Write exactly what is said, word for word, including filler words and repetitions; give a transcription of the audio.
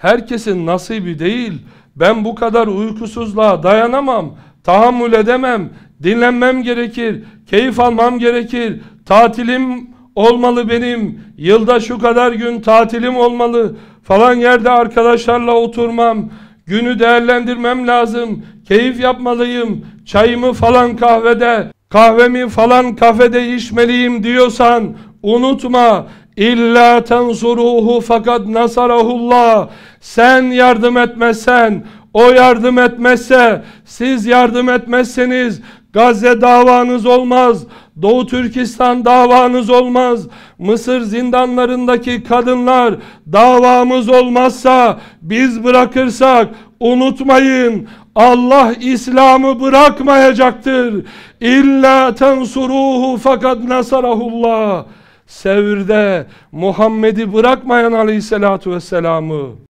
herkesin nasibi değil. Ben bu kadar uykusuzluğa dayanamam, tahammül edemem, dinlenmem gerekir, keyif almam gerekir, tatilim olmalı benim, yılda şu kadar gün tatilim olmalı, falan yerde arkadaşlarla oturmam, günü değerlendirmem lazım, keyif yapmalıyım, çayımı falan kahvede, kahvemi falan kafede içmeliyim diyorsan unutma, İlla tensuruhu fakat nasarahullah. Sen yardım etmezsen, o yardım etmezse, siz yardım etmezseniz Gazze davanız olmaz, Doğu Türkistan davanız olmaz, Mısır zindanlarındaki kadınlar davamız olmazsa, biz bırakırsak unutmayın, Allah İslam'ı bırakmayacaktır. İlla tensuruhu fakat nasarahullah. Sevr'de Muhammed'i bırakmayan aleyhissalatu vesselam'ı